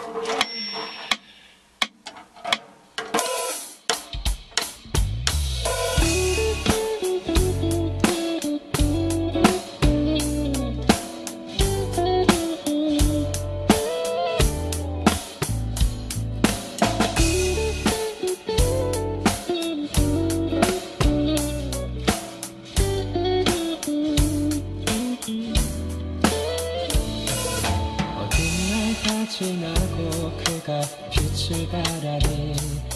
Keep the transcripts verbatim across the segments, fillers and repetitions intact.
지나고 그가 빛을 바라니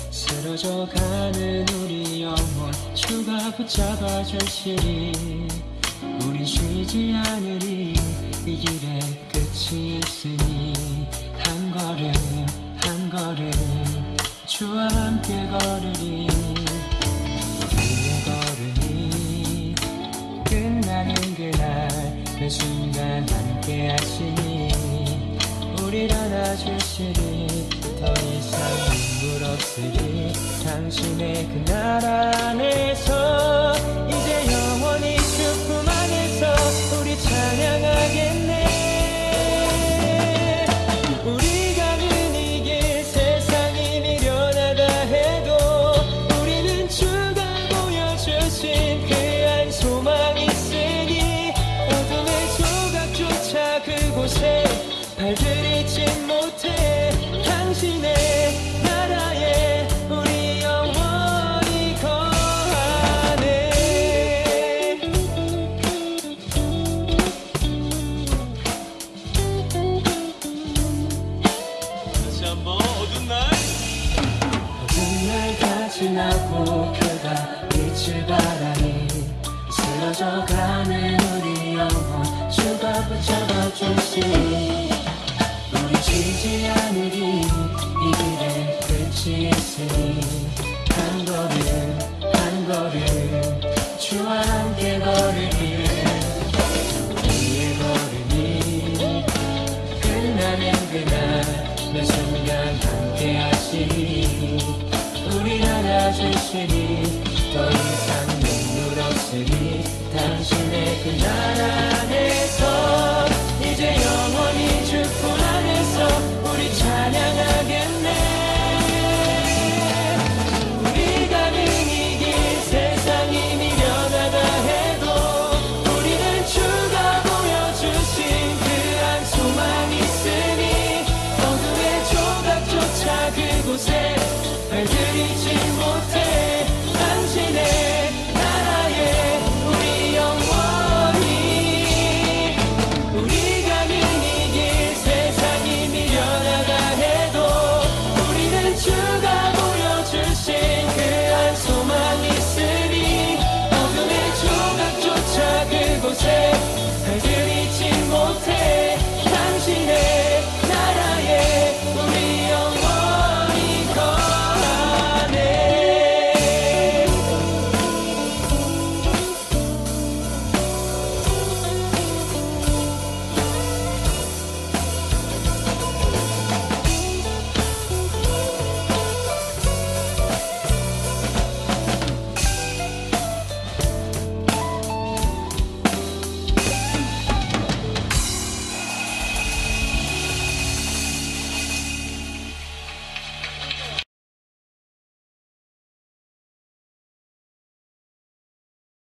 쓰러져가는 우리 영혼 주가 붙잡아 주시리. 우린 쉬지 않으리. 이 길에 끝이 있으니 한 걸음 한 걸음 주와 함께 걸으리. 우리의 걸음이 끝나는 그날 그 순간 함께 하시니 우릴 안아주시리. 더 이상 눈물 없으리. 당신의 그 나라 안에서 이제 영원히 주품 안에서 우리 찬양하겠네. 우리 가는 이 길 세상이 미련하다 해도 우리는 주가 보여주신 그 한 소망 있으니 어둠의 조각조차 그곳에 발들이지 못해. 당신의 나라에 우리 영원히 거하네. 다시 한번. 어두운 날 어두운 날 다 지나고 그가 빛을 바라니 쓰러져가는 우리 영혼 주가 붙잡아 주시니 우리 지지 않으리. 이 길에 끝이 있으니 한 걸음 한 걸음 주와 함께 걸으리. 우리의 걸음이 끝나는 그날 매 순간 함께 하시니 우릴 안아주시니 더 이상 눈물 없으니 당신의 그 나라